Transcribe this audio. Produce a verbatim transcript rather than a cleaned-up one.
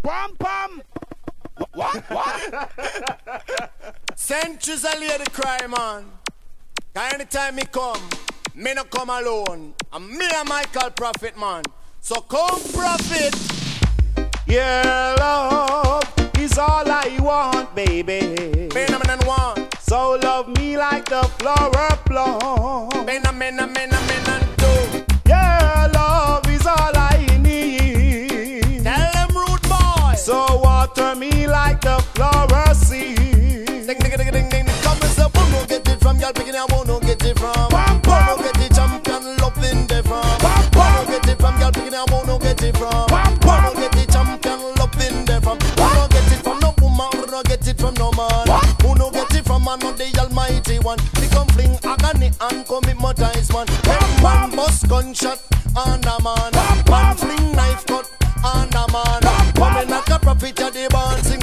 Pam pam. What? What? Centuries a lady cry, man. Cause anytime me come, me no come alone. And me and Michael Prophet, man. So come, Prophet. Yeah, love is all I want, baby. Mena, mena, one. So love me like the flower bloom. Mena, mena, mena, mena, two. Yeah, love is all I need. Tell them rude boy. So water me like the flower seed. Ding, ding, ding, ding, ding. Come and say, who no get it from? Y'all picking out, who no get it from? Bam, Who bam. no get it champion loving the from? Bam, Who bam. no get it from? Y'all picking out, who no get it from? Bam, Who bam. no get it champion loving the from? Who no get it from no woman? Who no get it from no man? What? Who no get it from man? Not the Almighty One. They come fling agony and commit mortise man. When man bust gunshot and a man, Bam, man bam. fling knife cut and a man. Bam, bam. Come in like a prophet of the band.